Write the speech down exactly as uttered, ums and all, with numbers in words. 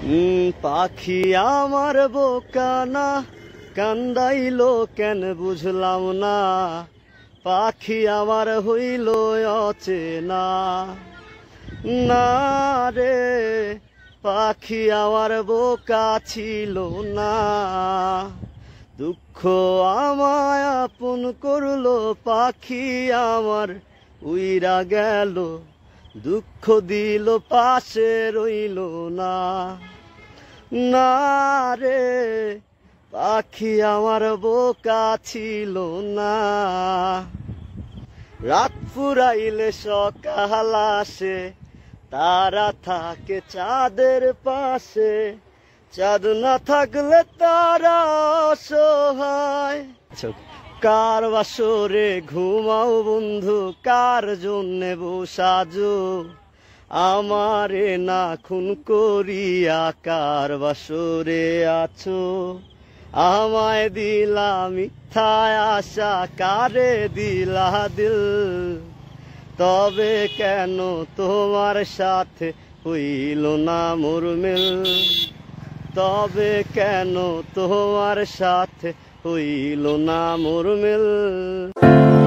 উম, পাখি আমার বোকা না, কান্দাইলো কেন বুঝলাম না। পাখি আমার হইল অচেনা না রে, পাখি আমার বোকা ছিল না। দুঃখ আমায় আপন করলো, পাখি আমার উইরা গেল। দুঃখ দিল পাশে রইল না না রে, পাখি আমার বোকা ছিল না। রাত ফুরাইলে সকাল আসে, তারা থাকে চাঁদের পাশে। চাঁদ না থাকলে তারা অসহায়। কার বাসরে ঘুমাও বন্ধু, কার জন্যে বসাজো আমারে না খুন করিয়া। কার বাসরে আছো আমায় দিলা মিথ্যায় আশা, কারে দিলা দিল। তবে কেন তোমার সাথে হইল না মোর মিল, তবে কেন তোমার সাথে হইল না মোর মিল।